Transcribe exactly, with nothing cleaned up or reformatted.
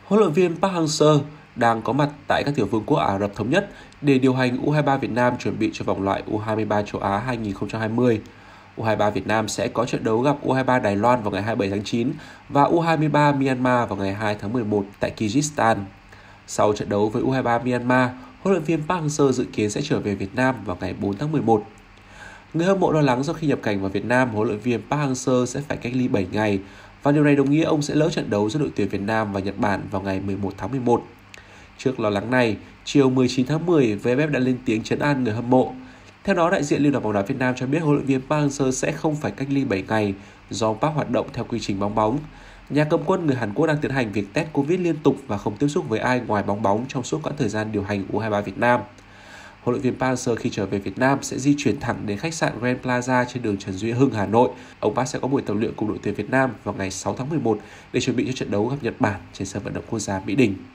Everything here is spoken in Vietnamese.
Huấn luyện viên Park Hang-seo đang có mặt tại các tiểu vương quốc Ả Rập Thống Nhất để điều hành u hai ba Việt Nam chuẩn bị cho vòng loại u hai ba châu Á hai không hai không. u hai ba Việt Nam sẽ có trận đấu gặp u hai ba Đài Loan vào ngày hai mươi bảy tháng chín và u hai ba Myanmar vào ngày hai tháng mười một tại Kyrgyzstan. Sau trận đấu với u hai ba Myanmar, huấn luyện viên Park Hang-seo dự kiến sẽ trở về Việt Nam vào ngày bốn tháng mười một. Người hâm mộ lo lắng sau khi nhập cảnh vào Việt Nam, huấn luyện viên Park Hang-seo sẽ phải cách ly bảy ngày và điều này đồng nghĩa ông sẽ lỡ trận đấu giữa đội tuyển Việt Nam và Nhật Bản vào ngày mười một tháng mười một. Trước lo lắng này, chiều mười chín tháng mười, vê ép ép đã lên tiếng trấn an người hâm mộ. Theo đó, đại diện Liên đoàn bóng đá Việt Nam cho biết huấn luyện viên Park Hang-seo sẽ không phải cách ly bảy ngày do ông Park hoạt động theo quy trình bóng bóng. Nhà cầm quân người Hàn Quốc đang tiến hành việc test Covid liên tục và không tiếp xúc với ai ngoài bóng bóng trong suốt quãng thời gian điều hành u hai ba Việt Nam. Huấn luyện viên Park Hang-seo khi trở về Việt Nam sẽ di chuyển thẳng đến khách sạn Grand Plaza trên đường Trần Duy Hưng, Hà Nội. Ông Park sẽ có buổi tập luyện cùng đội tuyển Việt Nam vào ngày sáu tháng mười một để chuẩn bị cho trận đấu gặp Nhật Bản trên sân vận động quốc gia Mỹ Đình.